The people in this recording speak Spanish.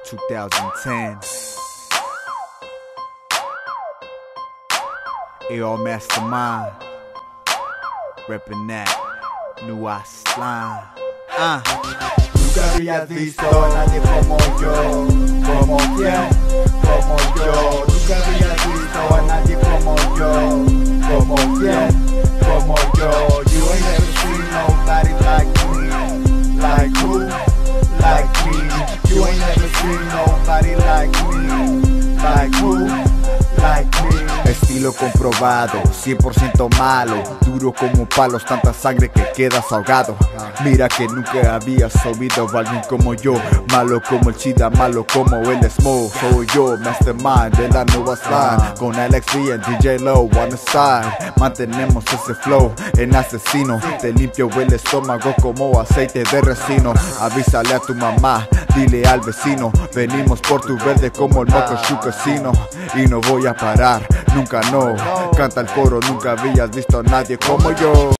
2010. AR Mastermind, reppin' that New Aslan. Nunca habías visto a nadie como yo, como quién, como yo. Nunca habías visto a nadie como yo, como quién, como yo. You ain't never seen nobody like me, like who, like me. You ain't never seen nobody like me, like who, like me. Estilo comprobado, 100% malo, duro como palos, tanta sangre que quedas ahogado. Mira que nunca habías oído a alguien como yo, malo como el Chida, malo como el Smoke. Soy yo, Mastermind de la New Aslan, con Alex V and DJ Low on the side. Mantenemos ese flow en asesino, te limpio el estómago como aceite de resino. Avísale a tu mamá, dile al vecino, venimos por tu verde como el moco chucasino. Y no voy a parar, nunca no, canta el coro, nunca habías visto a nadie como yo.